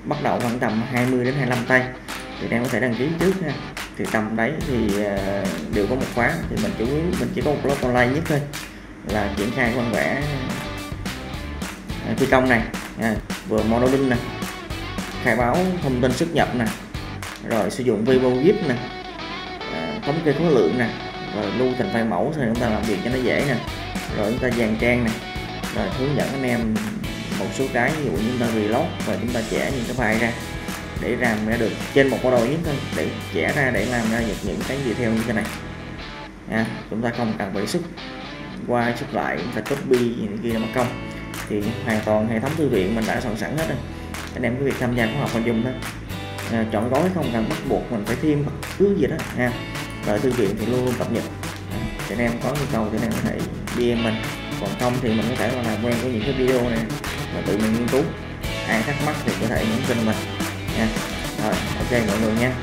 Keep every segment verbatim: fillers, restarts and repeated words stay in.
bắt đầu khoảng tầm hai mươi đến hai mươi lăm tay thì em có thể đăng ký trước ha. Thì tầm đấy thì uh, đều có một khóa, thì mình chủ yếu mình chỉ có một lớp online nhất thôi là triển khai văn vẽ uh, thi công này, uh, vừa modeling nè, khai báo thông tin xuất nhập nè, rồi sử dụng VivoGIF nè, uh, thống kê khối lượng nè, rồi lưu thành file mẫu rồi chúng ta làm việc cho nó dễ nè, rồi chúng ta dàn trang nè, rồi hướng dẫn anh em một số cái, ví dụ như chúng ta reload và chúng ta chẻ những cái file ra để làm ra được trên một model nhất thôi, để chẻ ra để làm ra được những cái gì theo như thế này à, chúng ta không cần phải xuất qua xuất lại, phải copy những kia mất công, thì hoàn toàn hệ thống thư viện mình đã soạn sẵn hết rồi. Anh em cái việc tham gia khóa học mình dùng thôi, à, chọn gói không cần bắt buộc mình phải thêm bất cứ gì đó ha. Rồi thư viện thì luôn luôn cập nhật, à, anh em có nhu cầu thì anh em có thể đê em mình, còn không thì mình có thể là làm quen với những cái video này và tự mình nghiên cứu. Ai thắc mắc thì có thể nhắn tin mình nha. Rồi ok mọi người nha.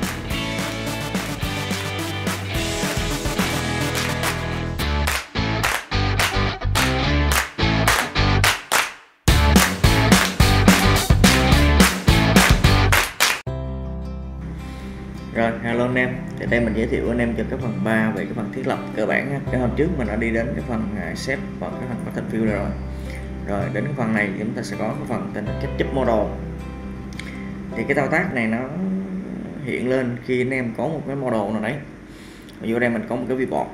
Rồi hello anh em, thì đây mình giới thiệu anh em cho cái phần ba về cái phần thiết lập cơ bản ha. Cái hôm trước mình đã đi đến cái phần xếp và cái phần pattern fill rồi. Rồi đến cái phần này chúng ta sẽ có cái phần tên là Ketchup model. Thì cái thao tác này nó hiện lên khi anh em có một cái model nào đấy. Ví dụ đây mình có một cái viewport,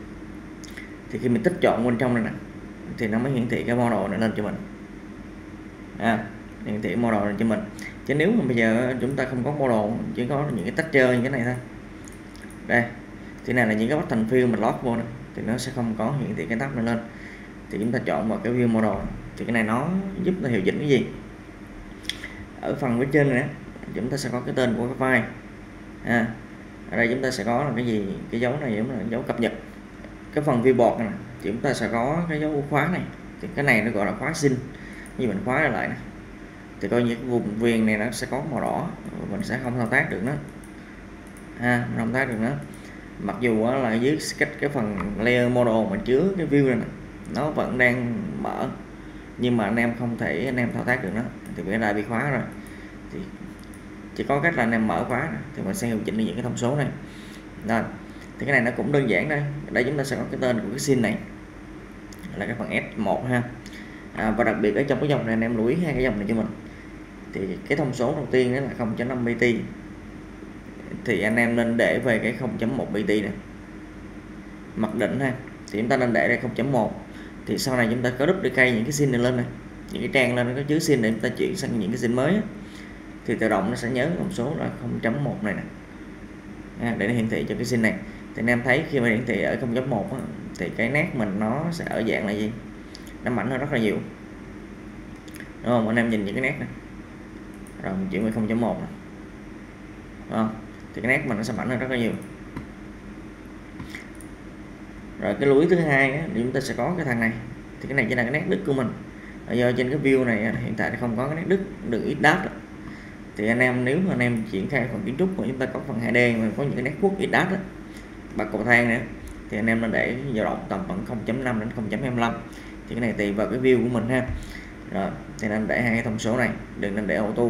thì khi mình tích chọn bên trong này nè thì nó mới hiển thị cái model này lên cho mình, à, hiển thị model này cho mình. Chứ nếu mà bây giờ chúng ta không có model, chỉ có những cái texture như thế này thôi, đây thì này là những cái pattern fill mình lót vô này, thì nó sẽ không có hiển thị cái tab này lên. Thì chúng ta chọn vào cái view model, thì cái này nó giúp nó hiệu chỉnh cái gì. Ở phần phía trên này chúng ta sẽ có cái tên của cái file, à, ở đây chúng ta sẽ có là cái gì, cái dấu này giống là dấu cập nhật. Cái phần viewport này thì chúng ta sẽ có cái dấu khóa này, thì cái này nó gọi là khóa xin, như mình khóa lại này thì coi như cái vùng viền này nó sẽ có màu đỏ, mình sẽ không thao tác được nó, ha, không thao tác được nó. Mặc dù là dưới sketch cái phần layer model mình chứa cái view này nó vẫn đang mở, nhưng mà anh em không thể anh em thao tác được nó, thì cái này bị khóa rồi. Thì chỉ có cách là anh em mở khóa thì mình sẽ điều chỉnh được những cái thông số này. Rồi thì cái này nó cũng đơn giản đây. Đây chúng ta sẽ có cái tên của cái scene này là cái phần S một ha. À, và đặc biệt ở trong cái dòng này anh em lưu ý hai cái dòng này cho mình. Thì cái thông số đầu tiên đó là không chấm năm bt, thì anh em nên để về cái không chấm một bt này, mặc định ha. Thì chúng ta nên để đây không chấm một, thì sau này chúng ta có duplicate những cái scene này lên này, những cái trang lên nó có chứa scene để chúng ta chuyển sang những cái scene mới á, thì tự động nó sẽ nhớ thông số là không chấm một này nè, à, để nó hiển thị cho cái scene này. Thì anh em thấy khi mà hiển thị ở không chấm một thì cái nét mình nó sẽ ở dạng là gì, nó mảnh hơn rất là nhiều, đúng không? Anh em nhìn những cái nét này, rồi mình chuyển về không chấm một này, đúng không? Thì cái nét mình nó sẽ mảnh hơn rất là nhiều. Rồi cái lưu ý thứ hai á, thì chúng ta sẽ có cái thằng này, thì cái này chỉ là cái nét đứt của mình. Do trên cái view này hiện tại không có cái nét đứt, đừng ít đát. Thì anh em nếu mà anh em triển khai phần kiến trúc của chúng ta có phần hai D mà có những cái nét quốc ít đát bậc cầu thang nữa, thì anh em nên để dao động tầm khoảng không chấm năm đến không chấm hai lăm. Thì cái này tùy vào cái view của mình ha. Rồi thì nên để hai cái thông số này, đừng nên để auto.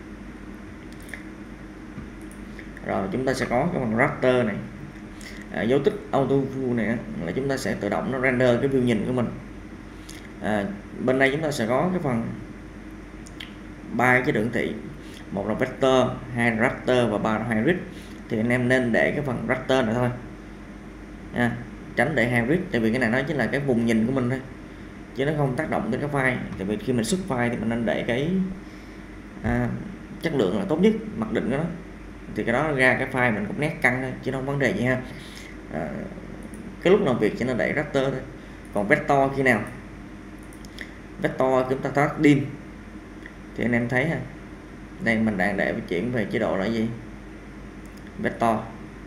Rồi chúng ta sẽ có cái phần raster này, à, dấu tích auto view này là chúng ta sẽ tự động nó render cái view nhìn của mình. À, bên đây chúng ta sẽ có cái phần ba cái đường thị, một là vector, hai là raster và ba là hybrid. Thì anh em nên để cái phần raster này thôi, à, tránh để hybrid, tại vì cái này nó chính là cái vùng nhìn của mình thôi, chứ nó không tác động đến cái file. Tại vì khi mình xuất file thì mình nên để cái à, chất lượng là tốt nhất, mặc định của nó, thì cái đó ra cái file mình cũng nét căng thôi, chứ không vấn đề gì ha. À, cái lúc làm việc chỉ nên để raster thôi. Còn vector khi nào vector chúng ta tắt dim, thì anh em thấy ha, đây mình đang để chuyển về chế độ là gì, vector,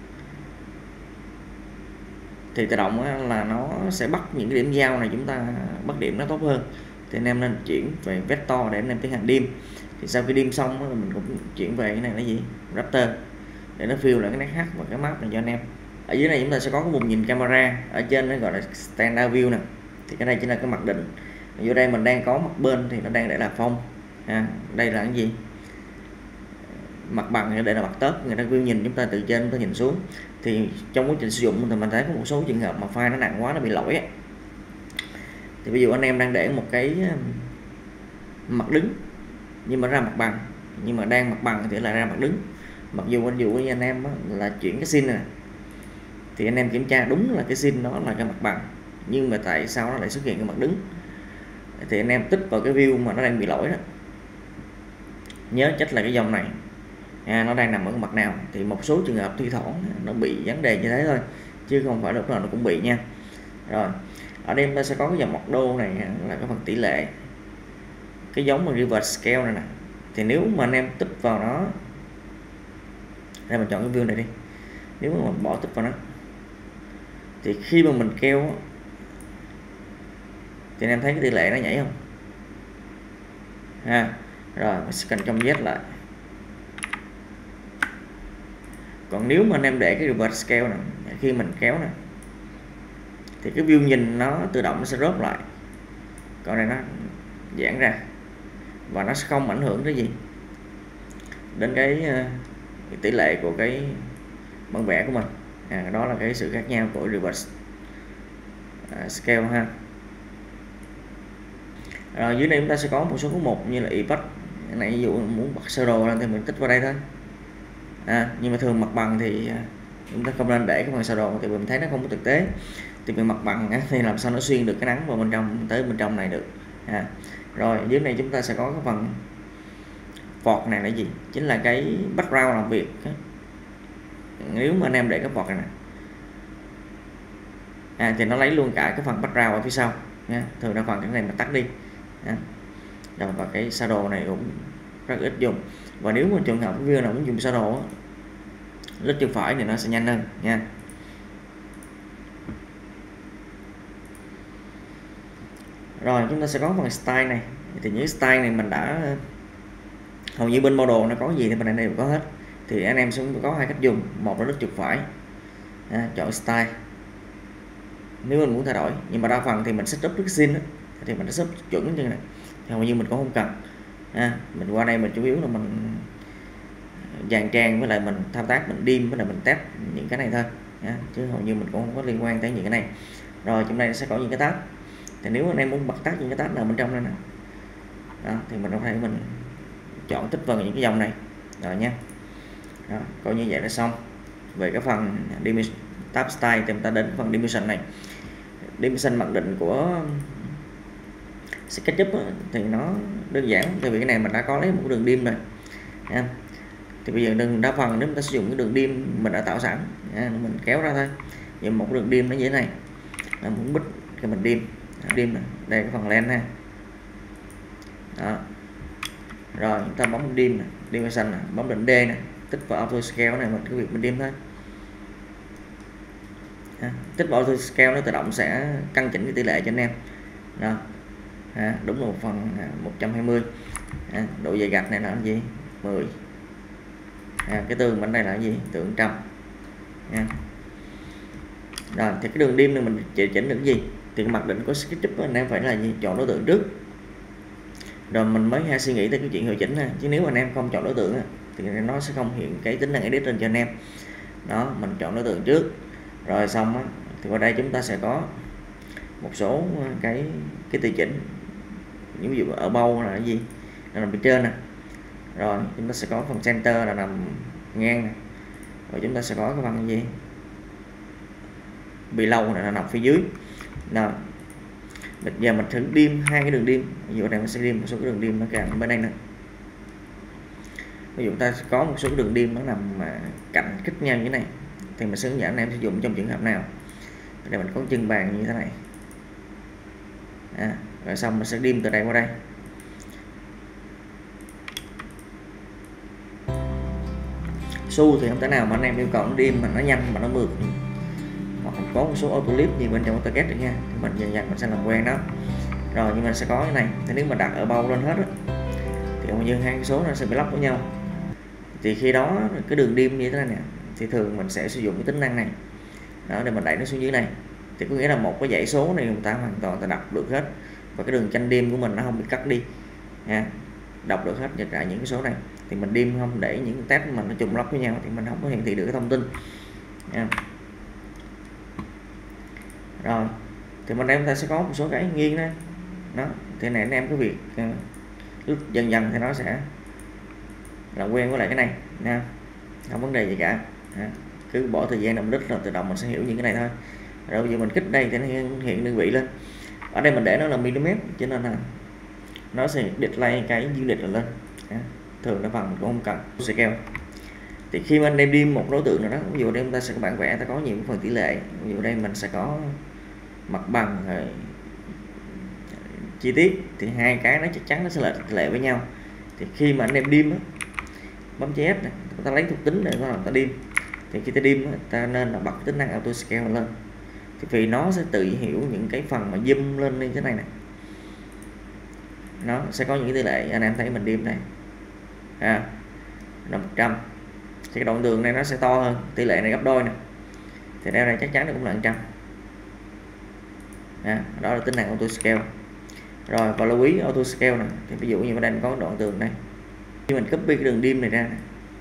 thì tự động là nó sẽ bắt những cái điểm giao này, chúng ta bắt điểm nó tốt hơn. Thì anh em nên chuyển về vector để anh em tiến hành dim. Thì sau khi dim xong mình cũng chuyển về cái này là gì, raster, để nó fill lại cái nét H và cái map này cho anh em. Ở dưới này chúng ta sẽ có cái vùng nhìn camera, ở trên nó gọi là standard view nè, thì cái này chỉ là cái mặc định. Ở dưới đây mình đang có mặt bên thì nó đang để là phông, à, đây là cái gì, mặt bằng để là mặt tớp, người ta view nhìn chúng ta từ trên chúng ta nhìn xuống. Thì trong quá trình sử dụng thì mình thấy có một số trường hợp mà file nó nặng quá, nó bị lỗi ấy. Thì ví dụ anh em đang để một cái mặt đứng nhưng mà ra mặt bằng, nhưng mà đang mặt bằng thì là ra mặt đứng. Mặc dù anh dụ với anh em là chuyển cái scene này, thì anh em kiểm tra đúng là cái scene đó là cái mặt bằng, nhưng mà tại sao nó lại xuất hiện cái mặt đứng? Thì anh em tích vào cái view mà nó đang bị lỗi đó, nhớ chắc là cái dòng này à, nó đang nằm ở mặt nào. Thì một số trường hợp thi thoảng nó bị vấn đề như thế thôi, chứ không phải lúc nào nó cũng bị nha. Rồi ở đây chúng ta sẽ có cái dòng mọc đô này là cái phần tỷ lệ, cái giống mà reverse scale này nè. Thì nếu mà anh em tích vào nó, đây mình chọn cái view này đi, nếu mà mình bỏ tích vào nó thì khi mà mình keo thì anh em thấy cái tỷ lệ nó nhảy không ha. Rồi mình sẽ cần trong Z lại. Còn nếu mà anh em để cái reverse scale này, khi mình kéo nè thì cái view nhìn nó tự động nó sẽ rớt lại, còn này nó giãn ra và nó sẽ không ảnh hưởng tới gì đến cái, cái tỷ lệ của cái bản vẽ của mình. À, đó là cái sự khác nhau của reverse à, scale ha. Rồi dưới đây chúng ta sẽ có một số cái mục như là effect này, ví dụ muốn bật sơ đồ thì mình tích vào đây thôi. À, nhưng mà thường mặt bằng thì chúng ta không nên để cái phần sơ đồ, thì mình thấy nó không có thực tế. Thì về mặt bằng thì làm sao nó xuyên được cái nắng vào bên trong tới bên trong này được. À, rồi dưới này chúng ta sẽ có cái phần vọt này là gì, chính là cái background làm việc. Nếu mà anh em để cái vọt này nè à, thì nó lấy luôn cả cái phần background ở phía sau nha. Thường đa phần cái này mình tắt đi à. Rồi và cái shadow này cũng rất ít dùng. Và nếu mà trường hợp view nào muốn dùng shadow, lít chân phải thì nó sẽ nhanh hơn nha. Rồi chúng ta sẽ có phần style này. Thì những style này mình đã hầu như bên model nó có gì thì bên này đều có hết. Thì anh em sẽ có hai cách dùng, một là lít chuột phải à, chọn style nếu mình muốn thay đổi, nhưng mà đa phần thì mình setup cái scene thì mình đã setup chuẩn như này, thì hầu như mình cũng không cần à, mình qua đây mình chủ yếu là mình dàn trang với lại mình thao tác, mình dim với lại mình test những cái này thôi à, chứ hầu như mình cũng không có liên quan tới những cái này. Rồi trong đây sẽ có những cái tab, thì nếu anh em muốn bật tắt những cái tab nào bên trong đây nè đó, thì mình có thể mình chọn tích vào những cái dòng này rồi nha. Đó, coi như vậy là xong về cái phần tab style. Thì chúng ta đến phần dimension này. Dimension mặc định của SketchUp thì nó đơn giản, tại vì cái này mình đã có lấy một đường dim rồi nha. Thì bây giờ đừng đa phần nếu chúng ta sử dụng cái đường dim mình đã tạo sẵn nha, mình kéo ra thôi. Nhưng một đường dim nó như thế này là muốn bích cái mình dim dim này. Đây cái phần len ha. Đó. Rồi chúng ta bấm dim này, dimension này, bấm định D này, tích vào auto scale này, mình cái việc mình dim thôi. À, tích vào auto scale nó tự động sẽ căn chỉnh cái tỷ lệ cho anh em. Đó. À, đúng là một phần một trăm hai mươi. À, độ dày gạch này là cái gì? mười. À, cái tường bên đây là cái gì? Tường một trăm. À. Rồi thì cái đường dim này mình chỉ chỉnh được cái gì? Thì cái mặc định của SketchUp anh em phải là gì? Chọn đối tượng trước. Rồi mình mới hay suy nghĩ tới cái chuyện hiệu chỉnh ha. Chứ nếu mà anh em không chọn đối tượng thì nó sẽ không hiện cái tính năng edit lên cho anh em. Đó, mình chọn đối tượng trước. Rồi xong á, thì qua đây chúng ta sẽ có một số cái cái tùy chỉnh. Ví dụ ở bầu là cái gì? Là nằm bên trên nè. Rồi chúng ta sẽ có phần center là nằm ngang này. Rồi chúng ta sẽ có cái phần gì? Below này là nằm phía dưới. Nào. Bây giờ mình thử dim hai cái đường dim. Ví dụ đây mình sẽ dim một số cái đường dim nó cạnh bên đây nè. Ví dụ ta có một số cái đường dim nó nằm cạnh kích nhau như thế này, thì mình sẽ hướng dẫn anh em sử dụng trong trường hợp nào. Để mình có chân bàn như thế này. À, rồi xong mình sẽ dim từ đây qua đây. Xu thì không thể nào mà anh em yêu cầu nó dim mà nó nhanh mà nó mượt, hoặc có một số auto lift như bên trong AutoCAD được nha. Thì mình dần dần mình sẽ làm quen đó. Rồi nhưng mình sẽ có cái này, thì nếu mà đặt ở bao lên hết đó, thì hầu như hai cái số nó sẽ bị lắp với nhau. Thì khi đó cái đường dim như thế này nè, thì thường mình sẽ sử dụng cái tính năng này đó, để mình đẩy nó xuống dưới này. Thì có nghĩa là một cái dãy số này người ta hoàn toàn ta đặt được hết, và cái đường tranh dim của mình nó không bị cắt đi nha. đọc được hết tất cả những cái số này. Thì mình dim không để những tab mà nó trùng lắp với nhau thì mình không có hiển thị được cái thông tin nha. Rồi thì mình em ta sẽ có một số cái nghiêng đây đó, thì này anh em cái việc uh, dần dần thì nó sẽ là quen với lại cái này nha, không vấn đề gì cả. Đó. Cứ bỏ thời gian năm lít rồi tự động mình sẽ hiểu những cái này thôi. Rồi bây giờ mình kích đây thì nó hiện đơn vị lên. Ở đây mình để nó là mm cho nên là nó sẽ display cái unit lên. Đó. Thường nó phần cũng không cần scale. Thì khi mà anh đem dim một đối tượng nào đó, ví dụ đây chúng ta sẽ có bản vẽ, ta có những phần tỷ lệ, ví dụ đây mình sẽ có mặt bằng rồi chi tiết, thì hai cái nó chắc chắn nó sẽ là tỷ lệ với nhau. Thì khi mà anh đem dim á, bấm chữ S này, ta lấy thuộc tính để ta dim, thì khi ta dim á, ta nên là bật tính năng auto scale lên, thì vì nó sẽ tự hiểu những cái phần mà zoom lên như thế này này, nó sẽ có những tỷ lệ. Anh em thấy mình dim này à, là một trăm, thì cái đoạn tường này nó sẽ to hơn, tỷ lệ này gấp đôi nè, thì đây này chắc chắn nó cũng là một trăm. À, đó là tính năng auto scale. Rồi và lưu ý auto scale này, thì ví dụ như ở đây có đoạn tường đây, khi mình copy cái đường dim này ra này,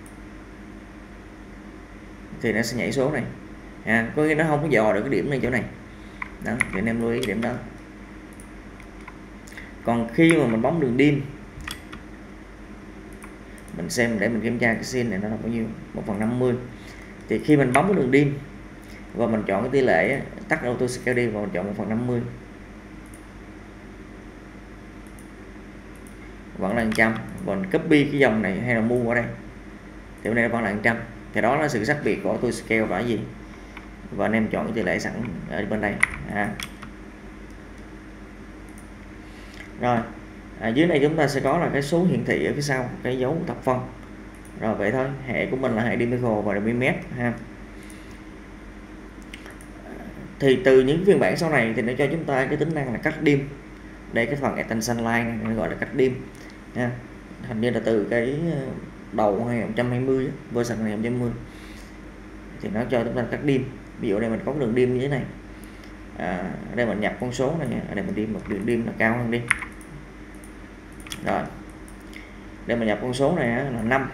thì nó sẽ nhảy số này, à, có nghĩa nó không có dò được cái điểm này chỗ này đó, thì anh em lưu ý điểm đó. Còn khi mà mình bấm đường dim, mình xem để mình kiểm tra cái sin này nó là bao nhiêu, một phần năm mươi, thì khi mình bấm cái đường dim và mình chọn cái tỷ lệ tắt auto scale đi và mình chọn một phần năm mươi vẫn là một trăm, còn copy cái dòng này hay là mua ở đây thì bên đây vẫn là một trăm, thì đó là sự khác biệt của auto scale và gì. Và anh em chọn cái tỷ lệ sẵn ở bên đây à. Rồi à, dưới này chúng ta sẽ có là cái số hiển thị ở phía sau, cái dấu thập phân. Rồi vậy thôi, hệ của mình là hệ dimensional và mm ha. Thì từ những phiên bản sau này thì nó cho chúng ta cái tính năng là cắt dim. Đây cái phần extension line này nó gọi là cắt dim nha. Hình như là từ cái đầu hai không hai không version này hai không hai không thì nó cho chúng ta cắt dim. Ví dụ đây mình có đường dim như thế này, à, đây mình nhập con số này nha, ở đây mình dim một đường dim là cao hơn đi. Rồi đây mình nhập con số này là năm,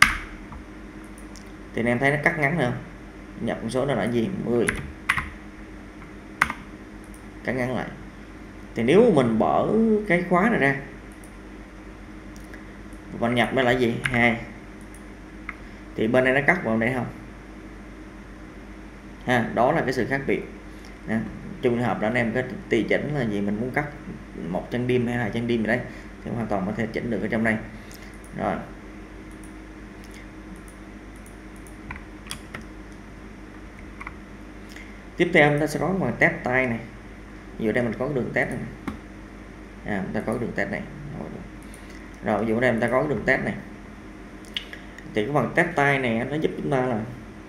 thì anh em thấy nó cắt ngắn không? Nhập con số đó là gì? mười, cắt ngắn lại. Thì nếu mình bỏ cái khóa này ra và nhập đây là gì? hai, thì bên đây nó cắt vào đây không? Ha, đó là cái sự khác biệt. Nè, trường hợp đó anh em có tùy chỉnh là gì, mình muốn cắt một chân dim hay hai chân dim gì đấy thì hoàn toàn có thể chỉnh được ở trong đây. Rồi tiếp theo chúng ta sẽ có một test tay này. Ví dụ đây mình có đường test này, à, chúng ta có đường test này. Rồi ví dụ đây chúng ta có đường test này, thì cái phần test tay này nó giúp chúng ta là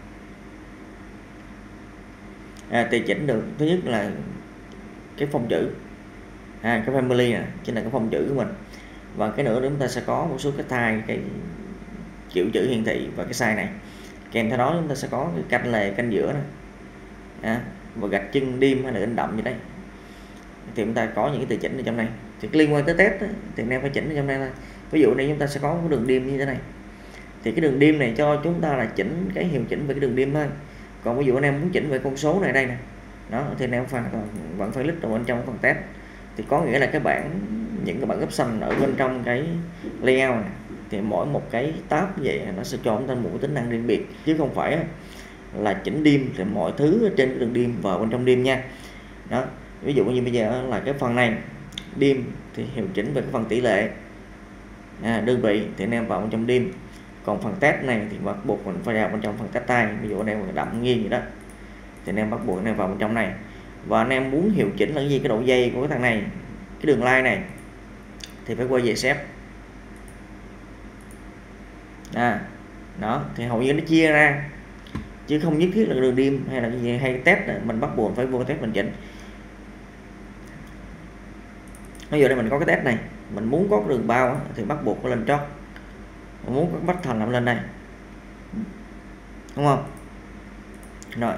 à, tùy chỉnh được. Thứ nhất là cái phông chữ, à, cái family này chính là cái phông chữ của mình, và cái nữa chúng ta sẽ có một số cái tay, cái kiểu chữ hiển thị và cái size này. Kèm theo đó chúng ta sẽ có cái canh lề, canh giữa này, à, và gạch chân dim hay là in đậm gì đấy, thì chúng ta có những cái tùy chỉnh ở trong này. Thì liên quan tới test đó, thì anh em phải chỉnh ở trong đây thôi. Ví dụ đây chúng ta sẽ có cái đường dim như thế này, thì cái đường dim này cho chúng ta là chỉnh cái hiệu chỉnh về cái đường dim thôi. Còn ví dụ anh em muốn chỉnh về con số này đây nè, đó thì anh em phải vẫn phải click vào bên trong phần test, thì có nghĩa là cái bảng, những cái bảng option ở bên trong cái layout này, thì mỗi một cái tab vậy nó sẽ cho chúng ta một cái tính năng riêng biệt, chứ không phải là chỉnh dim thì mọi thứ ở trên cái đường dim vào bên trong dim nha. Đó, ví dụ như bây giờ là cái phần này dim thì hiệu chỉnh về cái phần tỷ lệ, à, đơn vị thì anh em vào bên trong dim. Còn phần test này thì bắt buộc mình phải vào bên trong phần test tay. Ví dụ anh em đậm nghiêng gì đó thì anh em bắt buộc anh em vào bên trong này. Và anh em muốn hiệu chỉnh là cái gì, cái độ dày của cái thằng này, cái đường line này, thì phải quay về xếp. À, đó thì hầu như nó chia ra, chứ không nhất thiết là đường dim hay là cái gì hay test mình bắt buộc phải vô test mình chỉnh. Bây giờ đây mình có cái test này, mình muốn có cái đường bao thì bắt buộc phải lên chót, mình muốn có bắt thành làm lên đây, đúng không? Rồi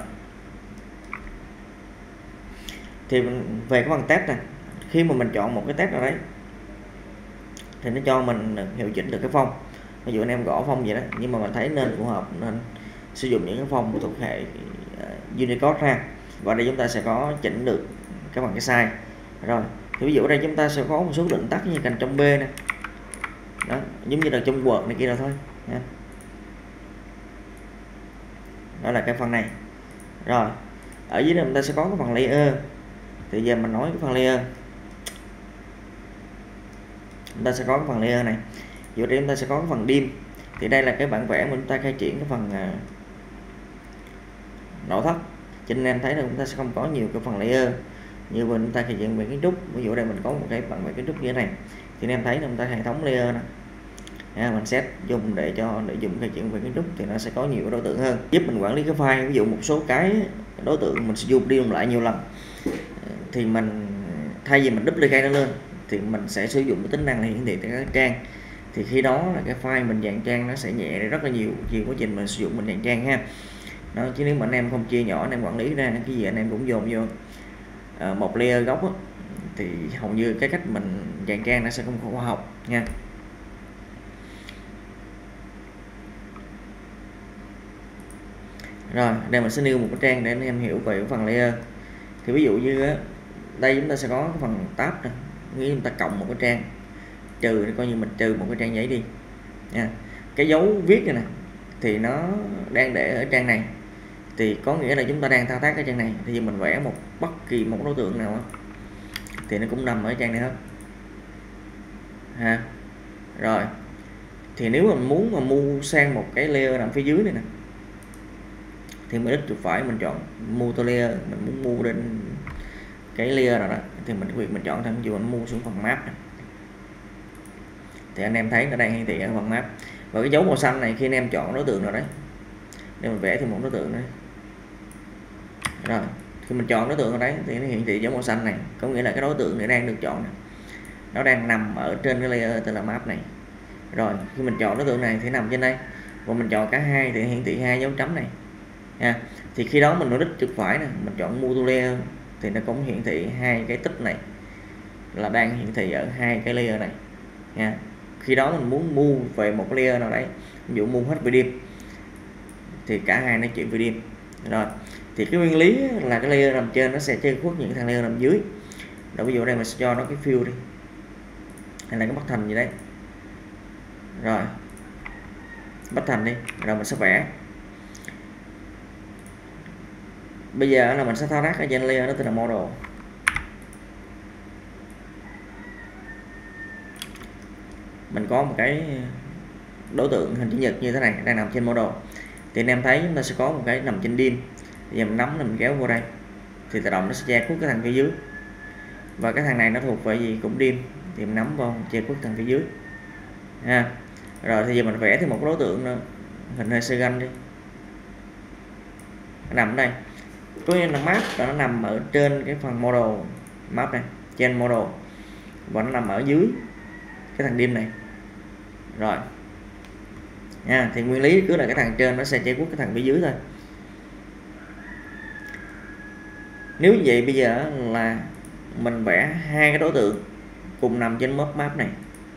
thì về cái phần test này, khi mà mình chọn một cái test nào đấy thì nó cho mình hiệu chỉnh được cái phông. Ví dụ anh em gõ phông vậy đó, nhưng mà mình thấy nên phù hợp nên sử dụng những cái phông thuộc hệ uh, Unicode ha. Và đây chúng ta sẽ có chỉnh được các bằng cái size. Rồi thì ví dụ ở đây chúng ta sẽ có một số định tắt như cành trong B nè, đó giống như là trong Word này kia rồi thôi nha. Đó là cái phần này. Rồi ở dưới đây chúng ta sẽ có cái phần layer. Thì giờ mình nói cái phần layer, chúng ta sẽ có cái phần layer này. Ví dụ đây chúng ta sẽ có cái phần dim. Thì đây là cái bản vẽ mà chúng ta khai triển cái phần uh, nội thất. Cho nên em thấy là chúng ta sẽ không có nhiều cái phần layer như mình chúng ta khai triển về kiến trúc. Ví dụ đây mình có một cái bản vẽ kiến trúc như thế này, thì em thấy là chúng ta hệ thống layer nè. À, mình set dùng để cho để dùng khai triển về kiến trúc thì nó sẽ có nhiều đối tượng hơn, giúp mình quản lý cái file. Ví dụ một số cái đối tượng mình sử dụng đi dùng lại nhiều lần thì mình thay vì mình duplicate nó lên thì mình sẽ sử dụng cái tính năng là hiển thị tại các trang. Thì khi đó là cái file mình dàn trang nó sẽ nhẹ rất là nhiều khi quá trình mình sử dụng mình dàn trang ha. Đó, chứ nếu mà anh em không chia nhỏ, anh em quản lý ra cái gì anh em cũng dồn vô à, một layer gốc đó, thì hầu như cái cách mình dàn trang nó sẽ không khoa học nha. Rồi đây mình sẽ nêu một cái trang để anh em hiểu về cái phần layer. Thì ví dụ như á, đây chúng ta sẽ có cái phần tab này, nghĩa chúng ta cộng một cái trang, trừ coi như mình trừ một cái trang giấy đi nha. Cái dấu viết này nè thì nó đang để ở trang này, thì có nghĩa là chúng ta đang thao tác cái trang này. Thì mình vẽ một bất kỳ một đối tượng nào đó, thì nó cũng nằm ở trang này hết ha. Rồi thì nếu mình muốn mà mua sang một cái layer nằm phía dưới này nè, thì mình đích chuột phải mình chọn mua to layer. Mình muốn mua đến cái layer nào đó thì mình việc mình chọn thằng dù mình mua xuống phần map này. Thì anh em thấy nó đang hiển thị ở phần map. Và cái dấu màu xanh này khi anh em chọn đối tượng nào đấy để mình vẽ thêm một đối tượng đấy. Rồi khi mình chọn đối tượng ở đấy thì nó hiển thị dấu màu xanh này, có nghĩa là cái đối tượng này đang được chọn này, nó đang nằm ở trên cái layer tên là map này. Rồi khi mình chọn đối tượng này thì nằm trên đây, và mình chọn cả hai thì hiển thị hai dấu chấm này nha. Thì khi đó mình nói đích chuột phải nè, mình chọn mua to layer thì nó cũng hiển thị hai cái tích này là đang hiển thị ở hai cái layer này nha. Khi đó mình muốn mua về một layer nào đấy, ví dụ mua hết về dim thì cả hai nó chuyển về dim. Rồi thì cái nguyên lý là cái layer nằm trên nó sẽ che khuất những thằng layer nằm dưới. Đó, ví dụ đây mình sẽ cho nó cái fill đi, hay là cái bắt thành gì đấy. Rồi bắt thành đi, rồi mình sẽ vẽ. Bây giờ là mình sẽ thao tác ở trên layer nó tên là model. Mình có một cái đối tượng hình chữ nhật như thế này đang nằm trên model. Thì anh em thấy chúng ta sẽ có một cái nằm trên dim. Giờ mình nắm mình kéo vô đây thì tự động nó sẽ che khuất cái thằng phía dưới. Và cái thằng này nó thuộc về gì cũng dim, thì mình nắm vào che khuất thằng phía dưới ha. Rồi thì giờ mình vẽ thêm một đối tượng nữa, hình hexagon đi, nó nằm ở đây. Có nghĩa là map và nó nằm ở trên cái phần model map này, trên model, và nó nằm ở dưới cái thằng dim này. Rồi nha, thì nguyên lý cứ là cái thằng trên nó sẽ che khuất cái thằng phía dưới thôi. Nếu như vậy bây giờ là mình vẽ hai cái đối tượng cùng nằm trên map map này,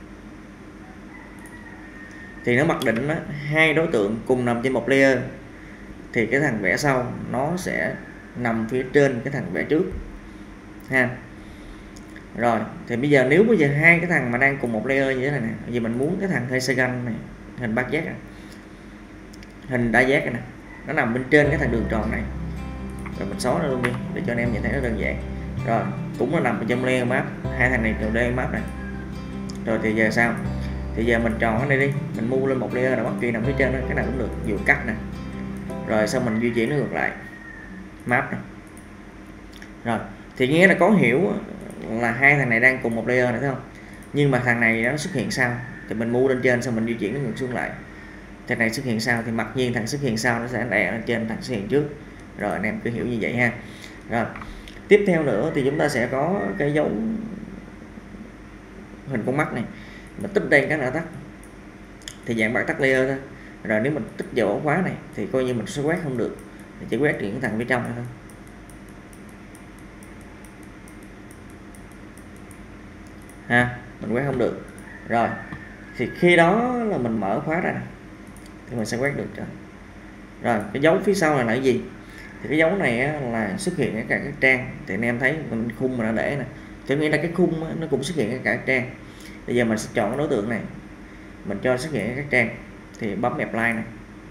thì nó mặc định đó, hai đối tượng cùng nằm trên một layer thì cái thằng vẽ sau nó sẽ nằm phía trên cái thằng vẽ trước ha. Rồi thì bây giờ nếu bây giờ hai cái thằng mà đang cùng một layer như thế này nè, bây giờ mình muốn cái thằng hexagon này, hình bát giác này, hình đa giác này nè, nó nằm bên trên cái thằng đường tròn này, rồi mình xóa nó luôn đi để cho anh em nhìn thấy nó đơn giản. Rồi cũng là nằm ở trong layer map, hai thằng này trong layer map này. Rồi thì giờ sao? Thì giờ mình chọn cái này đi, mình mua lên một layer nào bất kỳ nằm phía trên đó, cái nào cũng được, dù cắt nè. Rồi sau mình di chuyển nó ngược lại map này. Rồi thì nghĩa là có hiểu là hai thằng này đang cùng một layer này thấy không, nhưng mà thằng này nó xuất hiện sau thì mình mua lên trên, xong mình di chuyển nó ngược xuống lại. Thằng này xuất hiện sau thì mặc nhiên thằng xuất hiện sau nó sẽ đè lên trên thằng xuất hiện trước. Rồi anh em cứ hiểu như vậy ha. Rồi tiếp theo nữa thì chúng ta sẽ có cái dấu hình con mắt này, mình tích đây cái là tắt thì dạng bạn tắt layer thôi. Rồi nếu mình tích vào ổ khóa này thì coi như mình sẽ quét không được, thì chỉ quét những thằng phía trong thôi. Ha, mình quét không được. Rồi thì khi đó là mình mở khóa ra thì mình sẽ quét được rồi. Rồi cái dấu phía sau là, là cái gì? Thì cái dấu này á, là xuất hiện ở cả các trang. Thì anh em thấy mình khung mà nó để nè, cho nghĩa là cái khung á, nó cũng xuất hiện ở cả các trang. Bây giờ mình sẽ chọn cái đối tượng này, mình cho xuất hiện ở các trang thì bấm apply này,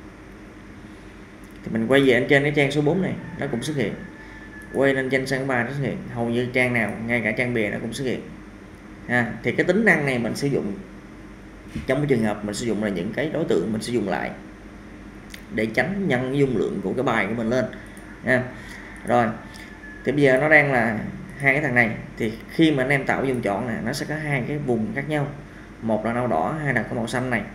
thì mình quay về lên trên cái trang số bốn này nó cũng xuất hiện, quay lên trên sang ba nó xuất hiện, hầu như trang nào ngay cả trang bìa nó cũng xuất hiện. À, thì cái tính năng này mình sử dụng trong cái trường hợp mình sử dụng là những cái đối tượng mình sử dụng lại để tránh nhân dung lượng của cái bài của mình lên nha. Rồi thì bây giờ nó đang là hai cái thằng này, thì khi mà anh em tạo vùng chọn này nó sẽ có hai cái vùng khác nhau, một là màu đỏ, hai là có màu xanh này,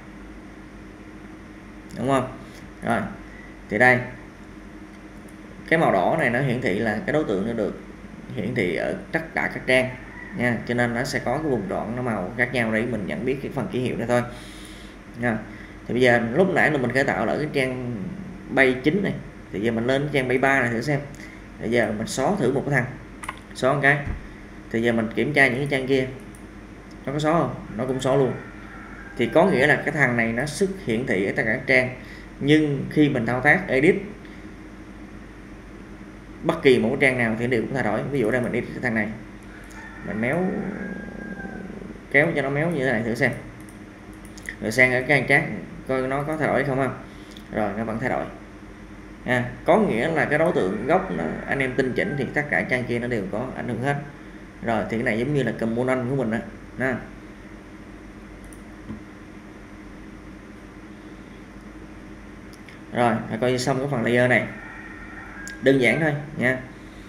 đúng không? Rồi thì đây cái màu đỏ này nó hiển thị là cái đối tượng nó được hiển thị ở tất cả các trang nha, cho nên nó sẽ có cái vùng chọn nó màu khác nhau để mình nhận biết cái phần ký hiệu này thôi nha. Thì bây giờ lúc nãy là mình khởi tạo ở cái trang bay chín này, thì giờ mình lên trang bay ba này thử xem. Bây giờ mình xóa thử một cái thằng, xóa một cái, thì giờ mình kiểm tra những cái trang kia nó có xóa không, nó cũng xóa luôn. Thì có nghĩa là cái thằng này nó xuất hiển thị ở tất cả các trang, nhưng khi mình thao tác edit bất kỳ một cái trang nào thì đều cũng thay đổi. Ví dụ đây mình edit cái thằng này, mình méo kéo cho nó méo như thế này thử xem, rồi sang ở cái trang coi nó có thay đổi không không. Rồi nó vẫn thay đổi à, có nghĩa là cái đối tượng gốc nó, anh em tinh chỉnh thì tất cả trang kia nó đều có ảnh hưởng hết. Rồi thì cái này giống như là component của mình đó, đó. Rồi phải coi như xong cái phần layer này, đơn giản thôi nha.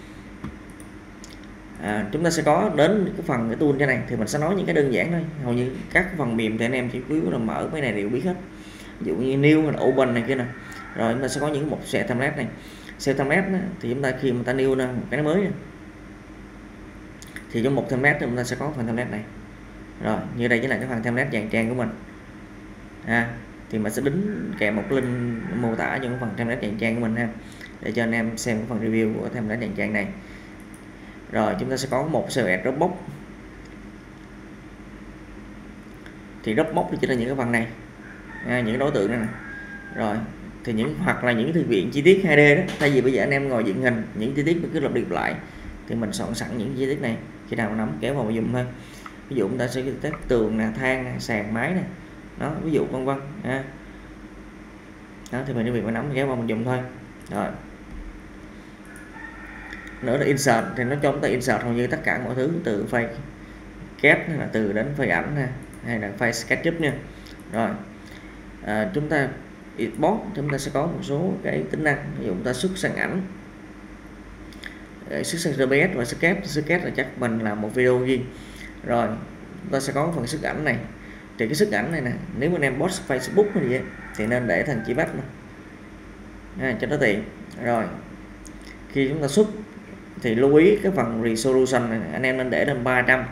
À, chúng ta sẽ có đến cái phần cái tool trên này thì mình sẽ nói những cái đơn giản thôi, hầu như các phần mềm thì anh em chỉ quý là mở cái này đều biết hết, ví dụ như new hay là open này kia nè. Rồi chúng ta sẽ có những một set template này, set template đó, thì chúng ta khi mà ta new ra một cái mới này, thì trong một template chúng ta sẽ có phần template này. Rồi như đây chính là cái phần template dàn trang của mình à, thì mình sẽ đính kèm một link mô tả cho cái phần template dàn trang của mình ha, để cho anh em xem cái phần review của template dàn trang này. Rồi chúng ta sẽ có một xê ét Dropbox, thì Dropbox thì chỉ là những cái phần này à, những đối tượng này, này. Rồi thì những hoặc là những thư viện chi tiết hai D đó, thay vì bây giờ anh em ngồi dựng hình những chi tiết cứ lặp đi lặp lại, thì mình soạn sẵn những chi tiết này, khi nào nắm kéo vào dùng thôi. Ví dụ chúng ta sẽ test tường nè, thang, sàn, mái nè, đó ví dụ vân vân à. Đó thì mình cái việc mình nắm kéo vào mình dùng thôi. Rồi nữa là insert, thì nó cho chúng ta insert hầu như tất cả mọi thứ, từ file kết hay là từ đến file ảnh ha, hay là file SketchUp nha. Rồi à, chúng ta export, chúng ta sẽ có một số cái tính năng, ví dụ chúng ta xuất sang ảnh, xuất sang rờ pê ét và sketch. Sketch là chắc mình làm một video riêng. Rồi chúng ta sẽ có phần xuất ảnh này, thì cái xuất ảnh này nè, nếu anh em post Facebook hay gì ấy, thì nên để thành chữ bách à, cho nó tiện. Rồi khi chúng ta xuất thì lưu ý cái phần resolution này anh em nên để lên ba trăm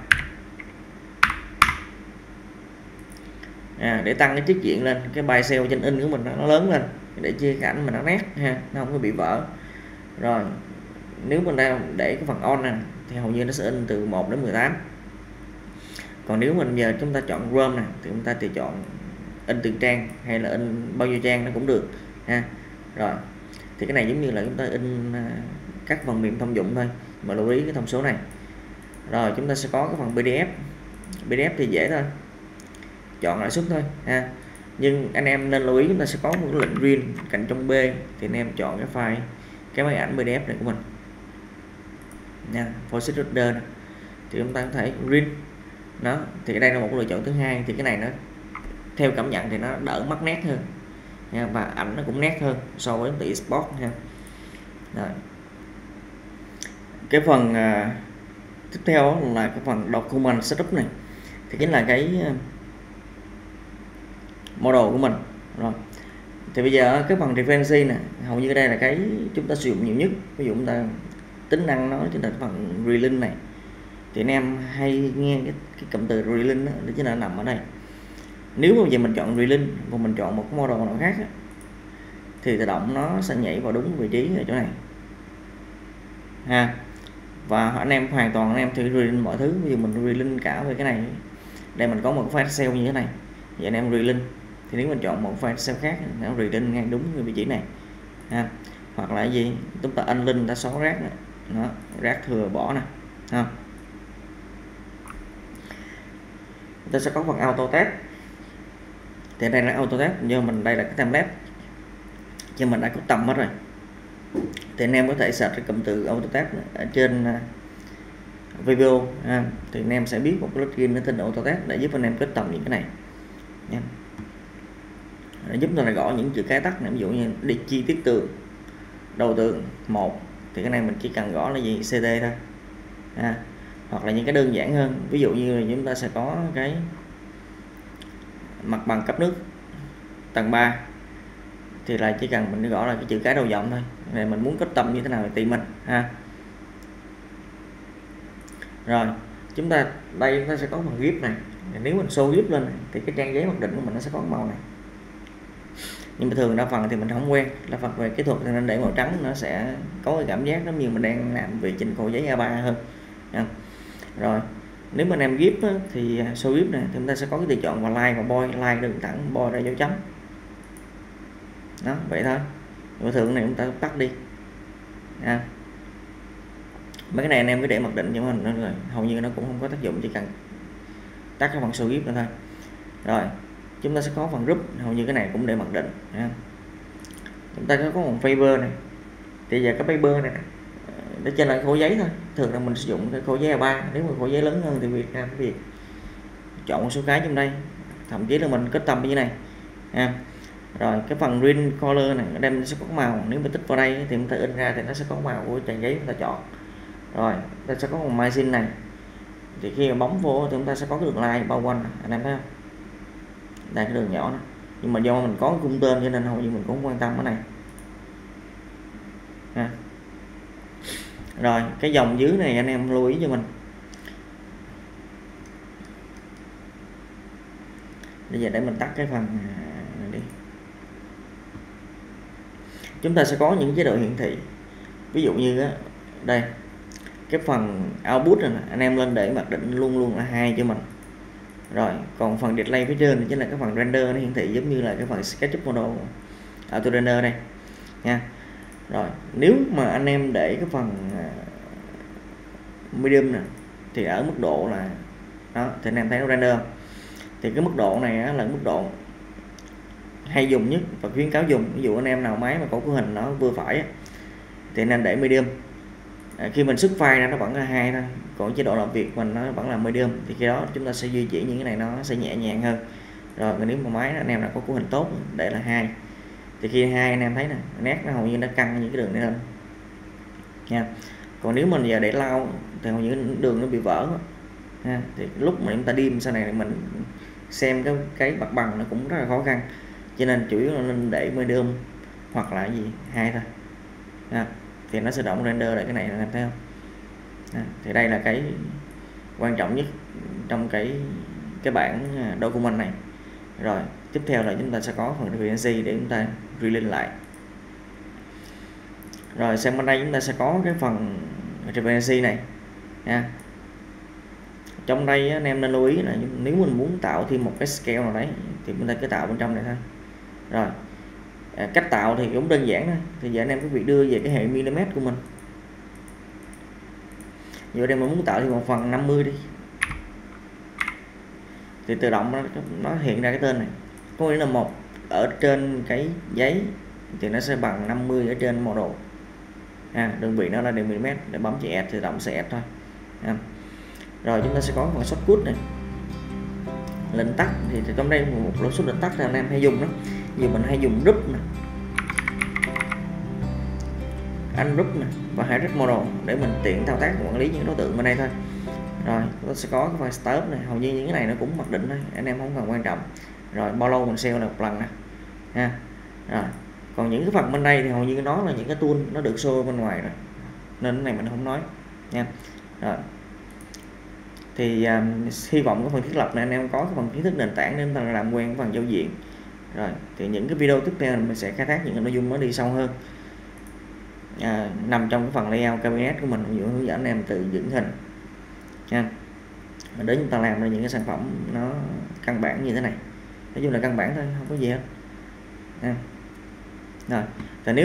à, để tăng cái tiết diện lên, cái pixel trên in của mình nó lớn lên để chia cảnh mình nó nét ha, nó không có bị vỡ. Rồi nếu mình đang để cái phần on này thì hầu như nó sẽ in từ một đến mười tám. Còn nếu mình giờ chúng ta chọn Chrome này thì chúng ta thì chọn in từng trang hay là in bao nhiêu trang nó cũng được ha. Rồi thì cái này giống như là chúng ta in các phần mềm thông dụng thôi, mà lưu ý cái thông số này. Rồi chúng ta sẽ có cái phần pê đê ép. pê đê ép thì dễ thôi, chọn lại xuất thôi ha. Nhưng anh em nên lưu ý chúng ta sẽ có một cái lệnh riêng cạnh trong B, thì anh em chọn cái file cái máy ảnh pê đê ép này của mình nha, for reader này. Thì chúng ta có thể riêng đó, thì đây là một lựa chọn thứ hai. Thì cái này nó theo cảm nhận thì nó đỡ mất nét hơn nha, và ảnh nó cũng nét hơn so với tự export ha. Rồi cái phần uh, tiếp theo là cái phần document setup này, thì chính là cái uh, model của mình. Rồi thì bây giờ cái phần reference này hầu như đây là cái chúng ta sử dụng nhiều nhất. Ví dụ chúng ta tính năng nó chính là phần relink này, thì anh em hay nghe cái, cái cụm từ relink đó, đó chính là nằm ở đây. Nếu mà giờ mình chọn relink và mình chọn một cái model nào khác á, thì tự động nó sẽ nhảy vào đúng vị trí ở chỗ này ha. Và anh em hoàn toàn anh em thử relink mọi thứ. Ví dụ mình relink cả về cái này, đây mình có một file Excel như thế này, vậy anh em relink thì nếu mình chọn một file Excel khác nó relink ngay đúng cái vị trí này ha. Hoặc là cái gì chúng ta unlink, ta xóa rác này. Đó, rác thừa bỏ nè ha. Ta sẽ có phần auto test, thì đây là auto test, do mình đây là cái template cho mình đã có tầm hết rồi, thì anh em có thể search cái cụm từ auto test ở trên video ha. Thì anh em sẽ biết một cái plugin nó tên auto test để giúp anh em kết tầm những cái này nha, để giúp tôi là gõ những chữ cái tắt này, ví dụ như đi chi tiết tường, đầu tường một thì cái này mình chỉ cần gõ là gì xê tê thôi ha. Hoặc là những cái đơn giản hơn, ví dụ như là chúng ta sẽ có cái mặt bằng cấp nước tầng ba thì là chỉ cần mình gõ là cái chữ cái đầu dòng thôi, này mình muốn kết tầm như thế nào thì tùy mình ha. Rồi chúng ta đây chúng ta sẽ có phần gif này, nếu mình show gif lên này, thì cái trang giấy mặc định của mình nó sẽ có màu này, nhưng mà thường đa phần thì mình không quen, là phần về kỹ thuật nên để màu trắng nó sẽ có cái cảm giác giống như mình đang làm việc trên khổ giấy a ba hơn nha. Rồi nếu mà em gif á, thì show gif này thì chúng ta sẽ có cái tùy chọn và line và boy, line đường thẳng, boy ra dấu chấm đó, vậy thôi. Nhưng thường này chúng ta tắt đi nha. Mấy cái này anh em cứ để mặc định cho mình, nên là hầu như nó cũng không có tác dụng, chỉ cần tắt cái phần show gif nữa thôi. Rồi chúng ta sẽ có phần group, hầu như cái này cũng để mặc định nha. Chúng ta có một paper này, thì giờ cái paper này để trên là khổ giấy thôi, thường là mình sử dụng cái khổ giấy a ba, nếu mà khổ giấy lớn hơn thì việc làm cái việc chọn một số cái trong đây, thậm chí là mình kết tầm như này ha. Rồi cái phần green color này ở đây mình sẽ có màu, nếu mình tích vào đây thì chúng ta in ra thì nó sẽ có màu của trang giấy chúng ta chọn. Rồi ta sẽ có một margin này, thì khi mà bấm vô thì chúng ta sẽ có cái đường line bao quanh, anh em thấy không, đây cái đường nhỏ này. Nhưng mà do mình có cái cung tên cho nên hầu như mình cũng không quan tâm cái này ha. Rồi cái dòng dưới này anh em lưu ý cho mình, bây giờ để mình tắt cái phần này đi. Chúng ta sẽ có những chế độ hiển thị, ví dụ như á, đây cái phần output này, anh em lên để mặc định luôn luôn là hai cho mình. Rồi còn phần display phía trên chính là cái phần render, nó hiển thị giống như là cái phần SketchUp model auto render đây nha. Rồi nếu mà anh em để cái phần medium nè thì ở mức độ là đó, thì anh em thấy nó render không? Thì cái mức độ này á, là mức độ hay dùng nhất và khuyến cáo dùng. Ví dụ anh em nào máy mà có cấu hình nó vừa phải á, thì anh em để medium. À, khi mình xuất file ra nó vẫn là hai thôi, còn chế độ làm việc mình nó vẫn là medium, thì khi đó chúng ta sẽ di chuyển những cái này nó sẽ nhẹ nhàng hơn. Rồi nếu mà máy anh em nào có cấu hình tốt để là hai, thì khi hai anh em thấy nè, nét nó hầu như nó căng những cái đường này lên nha. Còn nếu mình giờ để lau thì hầu như đường nó bị vỡ ha. Thì lúc mà chúng ta dim sau này mình xem cái cái mặt bằng nó cũng rất là khó khăn, cho nên chủ yếu là nên để medium hoặc là gì hai thôi ha. Thì nó sẽ động render lại cái này, anh em thấy không à, thì đây là cái quan trọng nhất trong cái cái bản document này. Rồi tiếp theo là chúng ta sẽ có phần dependency để chúng ta relink lại. Rồi sang bên đây chúng ta sẽ có cái phần dependency này nha. Trong đây anh em nên lưu ý là nếu mình muốn tạo thêm một cái scale nào đấy thì chúng ta cứ tạo bên trong này thôi. Rồi à, cách tạo thì cũng đơn giản thôi. Thì giờ anh em có việc đưa về cái hệ mm của mình. Giờ đây mình muốn tạo thêm một phần năm mươi đi, thì tự động nó, nó hiện ra cái tên này, có nghĩa là một ở trên cái giấy thì nó sẽ bằng năm mươi ở trên model à, đơn vị nó là mm, để bấm chữ add thì tự động sẽ add thôi à. Rồi chúng ta sẽ có phần shortcut này, lệnh tắt thì, thì trong đây một lối số lệnh tắt là anh em hay dùng đó. Giờ mình hay dùng group nè, anh group nè và hide model để mình tiện thao tác quản lý những đối tượng bên đây thôi. Rồi nó sẽ có cái phần stop này, hầu như những cái này nó cũng mặc định thôi, anh em không cần quan trọng. Rồi bao lâu mình sale là một lần nè ha. Rồi còn những cái phần bên đây thì hầu như nó là những cái tool nó được show bên ngoài rồi, nên cái này mình không nói nha. Rồi thì um, hy vọng cái phần thiết lập này anh em có cái phần kiến thức nền tảng để chúng ta làm quen với phần giao diện. Rồi thì những cái video tiếp theo mình sẽ khai thác những cái nội dung nó đi sâu hơn, à, nằm trong cái phần layout cabinet của mình, ví dụ hướng dẫn anh em tự dựng hình nha. để chúng ta làm ra những cái sản phẩm nó căn bản như thế này. Nói chung là căn bản thôi, không có gì hết. À. Rồi, và nếu